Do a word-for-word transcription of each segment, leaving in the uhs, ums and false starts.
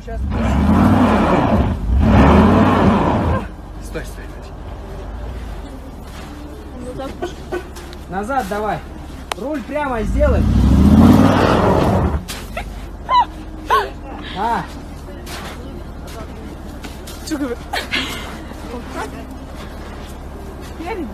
Сейчас. Стой, стой, стой. Назад давай. Руль прямо сделай. А. Что говорит? Вот так? Спереди.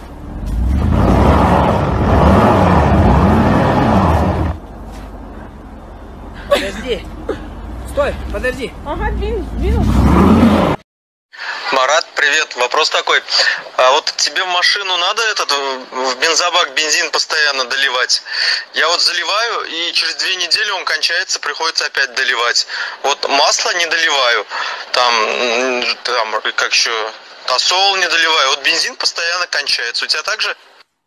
Подожди. Стой, подожди. Ага, двинул, двинул. Марат, привет. Вопрос такой. А вот тебе в машину надо этот в бензобак бензин постоянно доливать? Я вот заливаю, и через две недели он кончается, приходится опять доливать. Вот масло не доливаю, там, там как еще, тосол не доливаю. Вот бензин постоянно кончается. У тебя так же?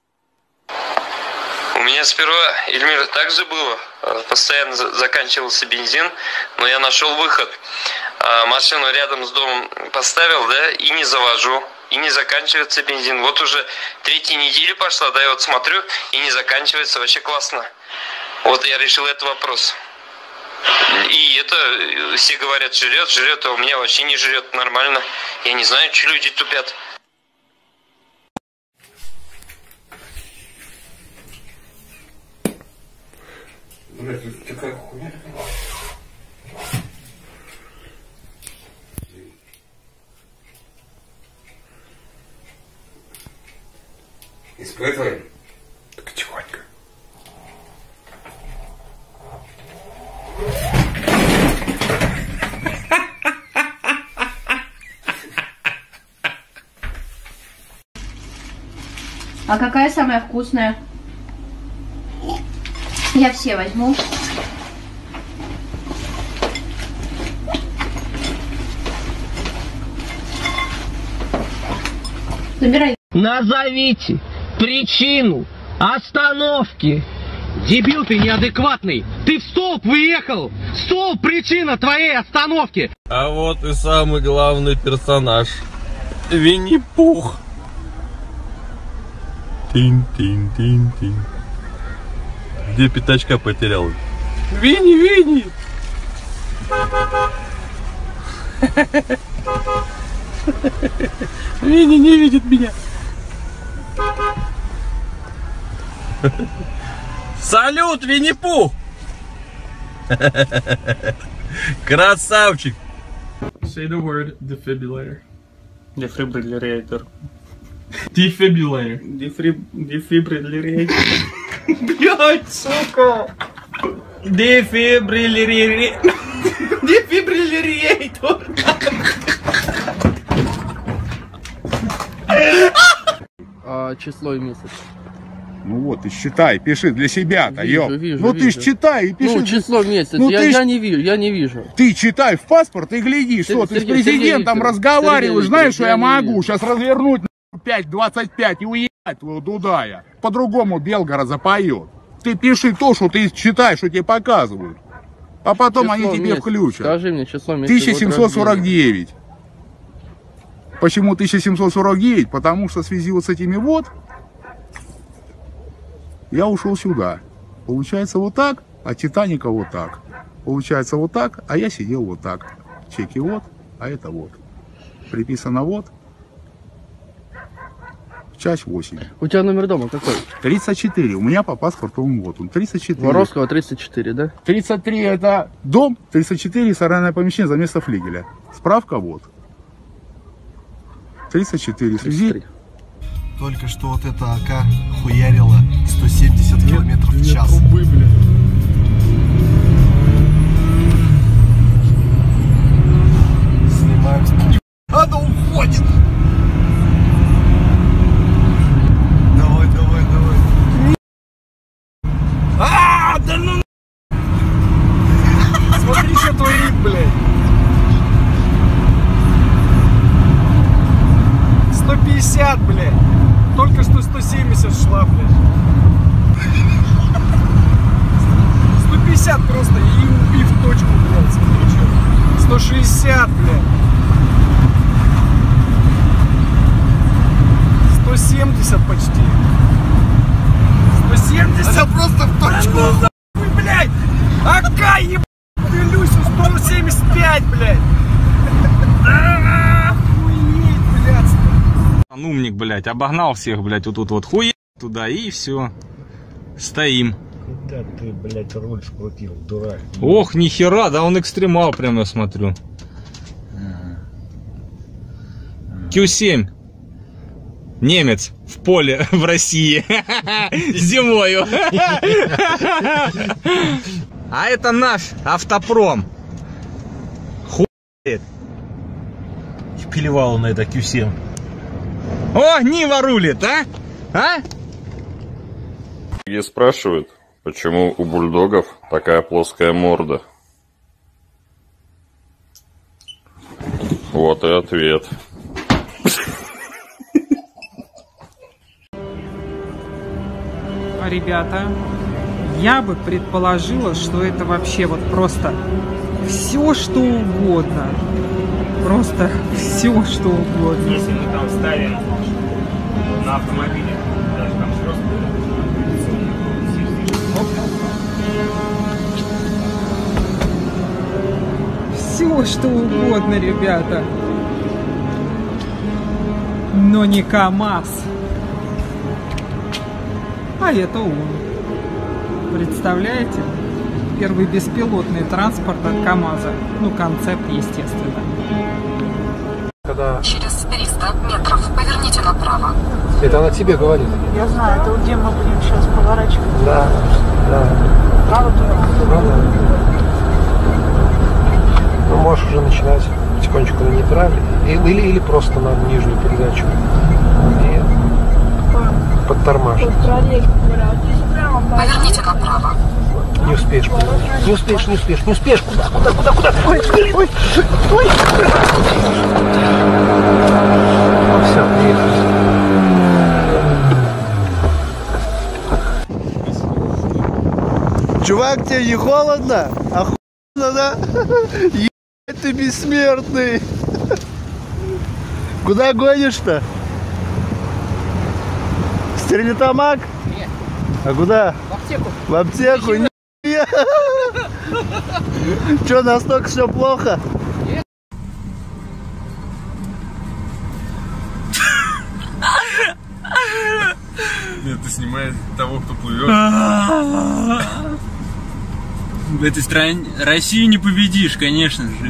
У меня сперва, Эльмир, так же было. Постоянно заканчивался бензин, но я нашел выход. Машину рядом с домом поставил, да, и не завожу, и не заканчивается бензин. Вот уже третья неделя пошла, да, я вот смотрю, и не заканчивается, вообще классно. Вот я решил этот вопрос. И это, все говорят, жрет, жрет, а у меня вообще не жрет, нормально. Я не знаю, что люди тупят. Блять, тут такая хуйня. Испытывай. Так тихонько. А какая самая вкусная? Я все возьму. Забирай. Назовите причину остановки. Дебил ты неадекватный. Ты в столб выехал. Столб причина твоей остановки. А вот и самый главный персонаж. Винни-Пух. Тин-тин-тин-тин. Где пятачка потерял? Винни, Винни! Винни не видит меня. Салют, Винни-Пух! Красавчик! Say the word defibrillator. Defibrillator. Defibrillator. Defibrillator. Блять, сука! Дефибриллятор. Дефибриллятор. А число и месяц. Ну вот, и считай, пиши для себя-то, ё. Вижу, Ну вижу. ты ж читай и пиши. Ну, число, месяц. Ну, я, ты я ж... не вижу, я не вижу. Ты читай в паспорт и гляди, что Сергей, ты с президентом Сергей разговариваешь. Сергей Знаешь, что я, я не могу вижу. сейчас развернуть пять двадцать пять и уехать твоего Дудая. По-другому Белгород запоет. Ты пиши то, что ты читаешь, что тебе показывают. А потом Число, они тебе месяц. включат. Скажи мне число, месяц. тысяча семьсот сорок девять. Почему тысяча семьсот сорок девять? Потому что в связи вот с этими вот я ушел сюда. Получается вот так, а Титаника вот так. Получается вот так, а я сидел вот так. Чеки вот, а это вот. Приписано вот. Часть восемь. У тебя номер дома какой? тридцать четыре. У меня по паспорту вот он. тридцать четыре. Воровского тридцать четыре, да? тридцать три это дом, тридцать четыре сарайное помещение за место флигеля. Справка вот. тридцать четыре. Связи. Только что вот эта АК хуярила сто семьдесят километров в час. Трубы, блин. Снимаем. Она уходит. Давай, давай, давай. А, да ну. Смотри, что творит, блядь. сто пятьдесят, блядь. Только что сто семьдесят шла, блядь. сто пятьдесят просто и убив точку, блядь. Смотри, что. сто шестьдесят, блядь. сто семьдесят почти. сто семьдесят. Это просто в точку. Да ну, блядь. АК, ебать. Люсю, сто семьдесят пять. Ебать, блядь! Охуеть, блядь! Он умник, блядь, обогнал всех, блядь, вот тут вот хуй туда и все. Стоим. Куда ты, блядь, руль скрутил, дурак? Ох, нихера, да он экстремал, прям я смотрю. кью семь. Немец в поле в России. Зимою. А это наш автопром. Хуй. Плевал на это кью семь. О, Нива рулит, а? А? Многие спрашивают, почему у бульдогов такая плоская морда. Вот и ответ. Ребята, я бы предположила, что это вообще вот просто все, что угодно. Просто все, что угодно. Если мы там ставим на автомобиле, даже там просто все, что угодно, ребята. Но не КамАЗ. А это он. Представляете? Первый беспилотный транспорт от КамАЗа. Ну, концепт, естественно. Когда... Через триста метров поверните направо. Это она тебе говорит? Я знаю, это где мы будем сейчас поворачивать. Да, да. Право туда? Правда? Ну, можешь уже начинать потихонечку на нейтраль. Или, или, или просто на нижнюю передачу. И подтормаживать. Поверните направо. Не успеешь, не успеешь, не успеешь, не успеешь. Куда, куда, куда, куда? Ой, ой, ой, ой. Ну все, приехали. Чувак, тебе не холодно? Охуенно, да? Ебать ты бессмертный. Куда гонишь-то? Стерлитамак? Нет. А куда? В аптеку. В аптеку? Не. Че, настолько все плохо? Нет. Нет, ты снимаешь того, кто плывет. В этой стране Россию не победишь, конечно же.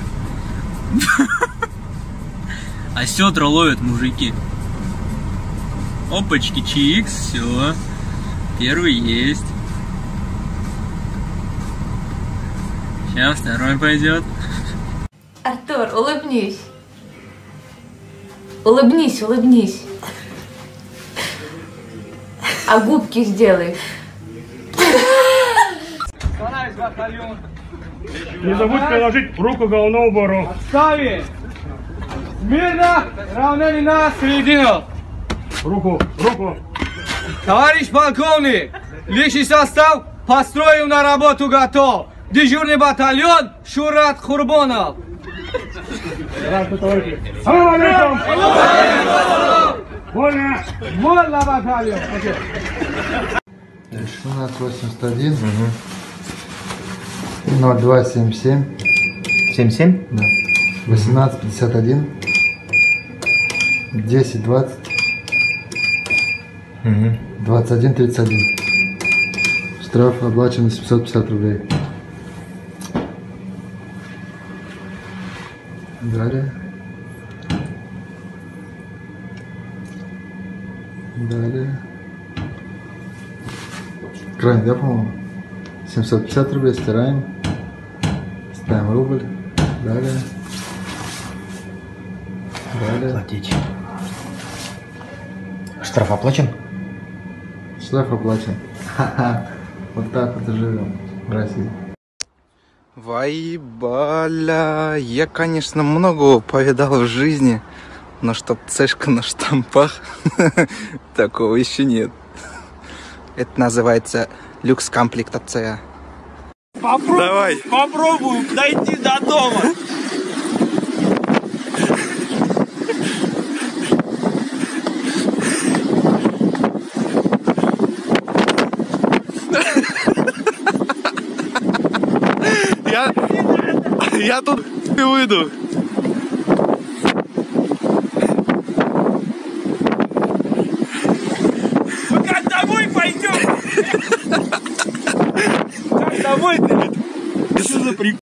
А сетра ловят мужики. Опачки, чикс, все. Первый есть. Сейчас второй пойдет. Артур, улыбнись. Улыбнись, улыбнись. А губки сделай. Не забудь приложить руку к головному убору. Отставить! Смирно! Равняли на середину! Руку, руку! Товарищ полковник! Личный состав построил на работу готов! Дежурный батальон Шурат Хурбонов! Здравствуйте, товарищи! Салам алейкум! Вольно! Вольно, батальон! шестнадцать восемьдесят один. ноль два семьдесят семь. семьдесят семь? Да. восемнадцать пятьдесят один. десять двадцать. Угу. двадцать один тридцать один. Штраф оплачен семьсот пятьдесят рублей. Далее. Далее. Крайне, да, по-моему? семьсот пятьдесят рублей стираем. Ставим рубль. Далее. Далее. Платить. Штраф оплачен? Штраф оплачен. Ха-ха. Вот так вот и живем в России. Вайбаля. Я, конечно, много повидал в жизни, но чтоб цешка на штампах, такого еще нет. Это называется люкс-комплектация. Попробуй, Давай. Попробуем дойти до дома. Я... Я тут и выйду. Мы как домой пойдем? Как домой-то? Что за прикол?